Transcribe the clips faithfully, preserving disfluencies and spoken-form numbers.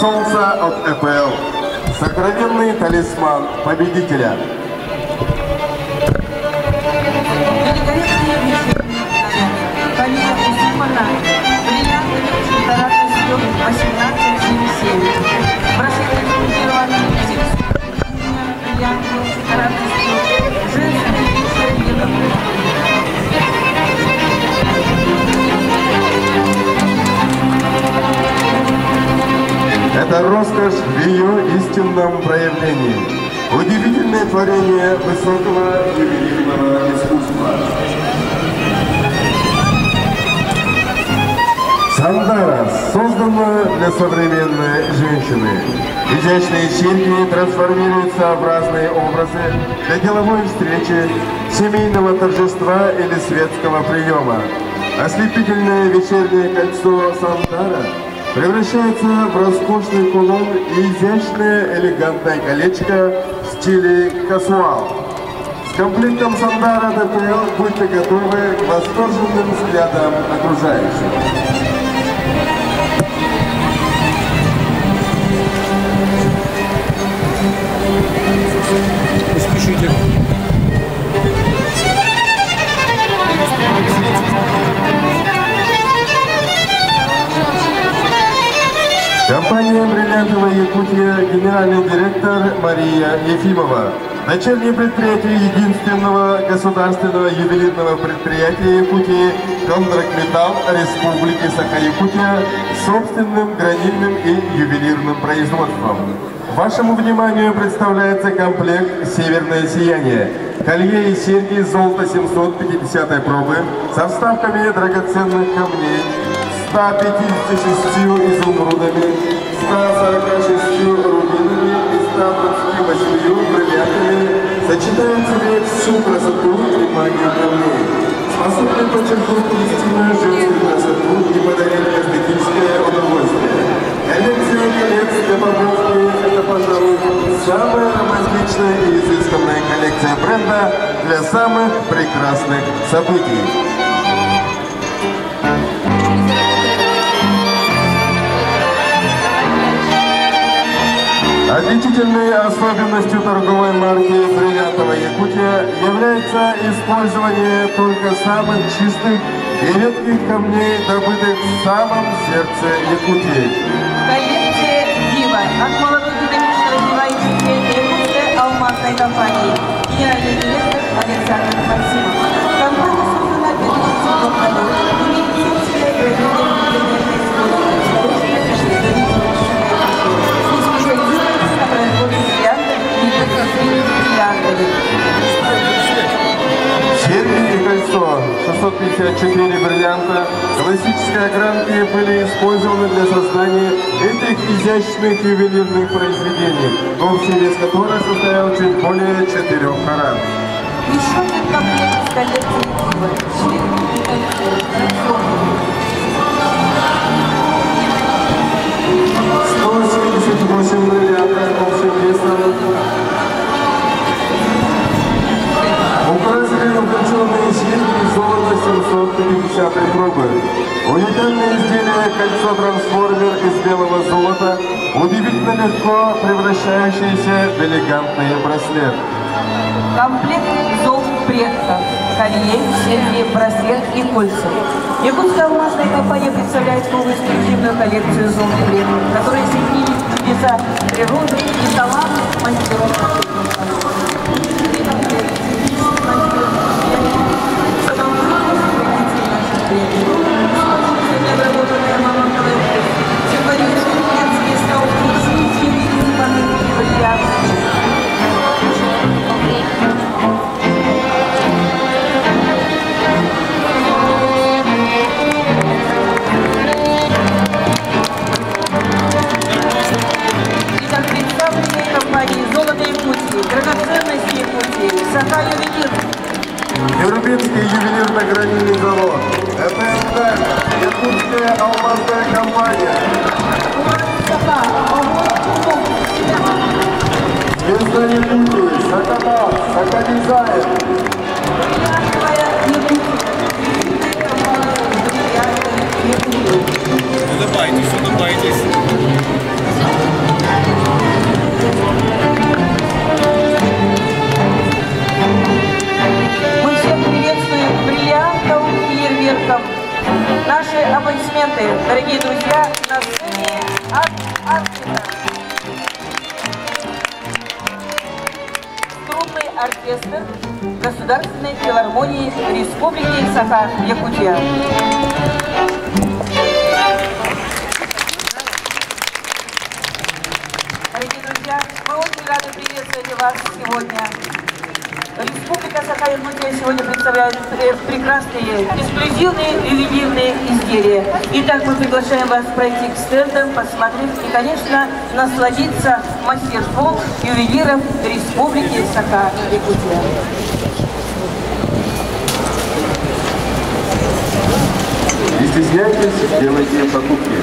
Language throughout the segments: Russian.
солнца от э пэ эл. Сокровенный талисман победителя. Это роскошь в ее истинном проявлении. Удивительное творение высокого ювелирного искусства. Сандара создана для современной женщины. Изящные серьги трансформируются в разные образы для деловой встречи, семейного торжества или светского приема. Ослепительное вечернее кольцо Сандара превращается в роскошный кулон и изящное элегантное колечко в стиле касуал. С комплектом Сандара дэ пэ эл будьте готовы к восторженным взглядам окружающих. Не спешите. Компания «Бриллиантовая Якутия», генеральный директор Мария Ефимова. Дочернее предприятие единственного государственного ювелирного предприятия Якутии «Кондрагметалл» Республики Саха-Якутия с собственным гранильным и ювелирным производством. Вашему вниманию представляется комплект «Северное сияние». Колье и серьги золото семьсот пятидесятой пробы со вставками драгоценных камней, ста пятидесятью шестью изумрудами, ста сорока шестью рубинами и ста двадцатью восьмью бриллиантами сочетают в себе всю красоту и магию камней, способны подчеркнуть истинную женскую красоту и подарить эстетическое удовольствие. Коллекция колец для помолвки – это, пожалуй, самая романтичная и изысканная коллекция бренда для самых прекрасных событий. Отличительной особенностью торговой марки «Бриллиантовая Якутия» является использование только самых чистых и редких камней, добытых в самом сердце Якутии. Коллекция «Дива» от молодой динамичного дива Якутской алмазной компании. Генеральный директор Александр Максимов. Компания создана в две тысячи седьмом году. Имеет собственное производительное Серьги и кольцо шестьсот пятьдесят четыре бриллианта классической огранки были использованы для создания этих изящных ювелирных произведений, общий вес которых составил чуть более четырёх карат. Еще один комплект из коллекции «Дива». Серьги и кольцо. сто семьдесят восемь бриллиантов общим весом. Украсили утонченные серьги золото семьсот пятидесятой пробы. Уникальное изделие кольцо-трансформер из белого золота, удивительно легко превращающееся в элегантный браслет. Комплект золот предков. Колье, серьги, браслет и кольца. Якутская алмазная компания представляет новую эксклюзивную коллекцию золот предков, которые соединили чудеса природы и талант мастеров. Ербинский ювелирно-гранильный завод. Это МТ, Якутская алмазная компания. Звезда Якутии, Сакамал, Сакадизайн. Улыбайтесь, улыбайтесь. Мы всех приветствуем бриллиантовым фейерверком. Наши аплодисменты, дорогие друзья, на сцене Арт-Аркета. Струнный оркестр Государственной филармонии Республики Саха-Якутия. Дорогие друзья, мы очень рады приветствовать вас сегодня. Республика Саха-Якутия сегодня представляет прекрасные эксклюзивные ювелирные изделия. Итак, мы приглашаем вас пройти к стендам, посмотреть и, конечно, насладиться мастерством ювелиров Республики Саха-Якутия. Не стесняйтесь, делайте покупки.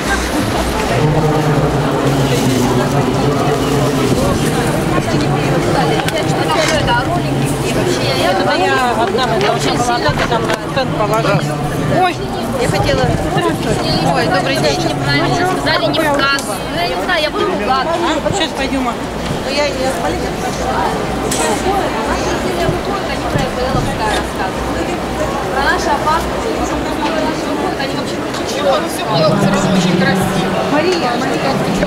Это я одна, это очень сильно, ты там на стенд положила. Ой, я хотела... Ой, добрый день. Неправильно сказали, не в кассу. Ну, я не знаю, я буду ругаться. А, сейчас пойдем. Ну, я, я в полиции пошла. Про наши опасности, они вообще ничего, но все было все равно очень красиво. Мария, Мария.